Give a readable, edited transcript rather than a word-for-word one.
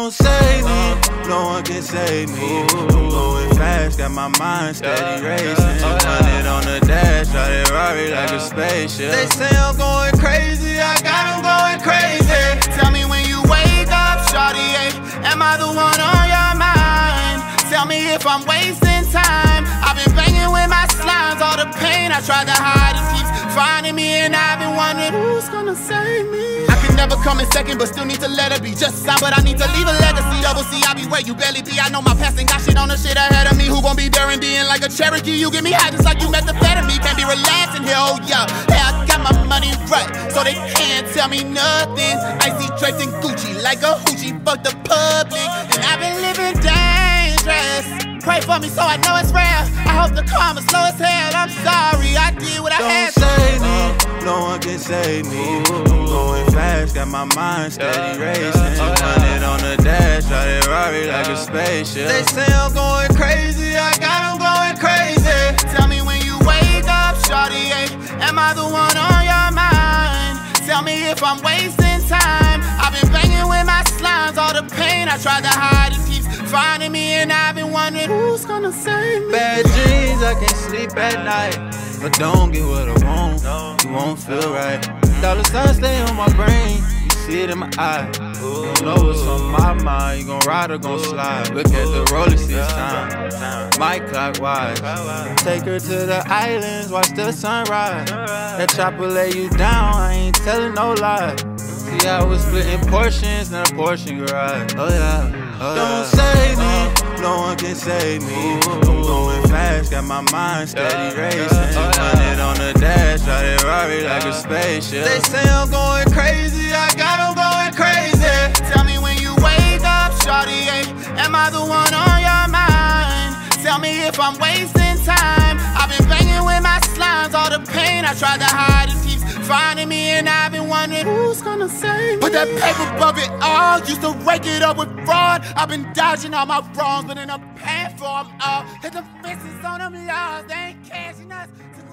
Don't save me, no one can save me. I'm going fast, got my mind steady racing. Running on the dash, ride it Rari like a spaceship. They say I'm going crazy, I got them going crazy. Tell me when you wake up, shawty, am I the one on your mind? Tell me if I'm wasting time. I've been banging with my slimes, all the pain I tried to hide, it keeps finding me, and I've been wondering who's gonna save me. I can never come in second, but still need to let it be. Just sign, but I need to leave a legacy. Double C, I be where you barely be. I know my past ain't got shit on the shit ahead of me. Who gon' be there and being like a Cherokee? You get me high just like you methamphetamine. Can't be relaxing here, oh yeah. Hey, I got my money right, so they can't tell me nothing. Icy draped in Gucci like a hoochie. Fuck the public, and I've been living dangerous. Pray for me so I know it's real. I hope the karma's slow as hell. I'm sorry, I did what I had to. Don't save me, no one can save me. I'm going fast, got my mind steady racing. Running on the dash, ride it Rari like a spaceship. They say I'm going crazy, I got them going crazy. Tell me when you wake up, shawty, am I the one on your mind? Tell me if I'm wasting time. I've been banging with my slimes, all the pain I tried to hide, it keeps finding me, and I've been wondering who's gonna save me. Bad dreams, I can't sleep at night, but don't get what I want, you won't feel right. Dollar signs stay on my brain, you see it in my eye. You know what's on my mind, you gon' ride or gon' slide. Look at the Rolex this time, my clockwise. Take her to the islands, watch the sunrise. That chopper lay you down, I ain't telling no lie. See, I was splitting portions in a Porsche garage. Oh yeah, oh yeah. Don't save me, no one can save me. I'm going fast, got my mind steady racing. Running on the dash, ride it Rari like a spaceship. They say I'm going crazy, I got them going crazy. Tell me when you wake up, shawty, am I the one on your mind? Tell me if I'm wasting time. I've been banging with my slimes, all the pain I tried to hide, it keeps finding me, and I've been wondering who's gonna save me. Put that paper above it all, used to rake it up with fraud. I've been dodging all my wrongs, but in a paying for them all. Hit the fences on them laws, they ain't cashing us.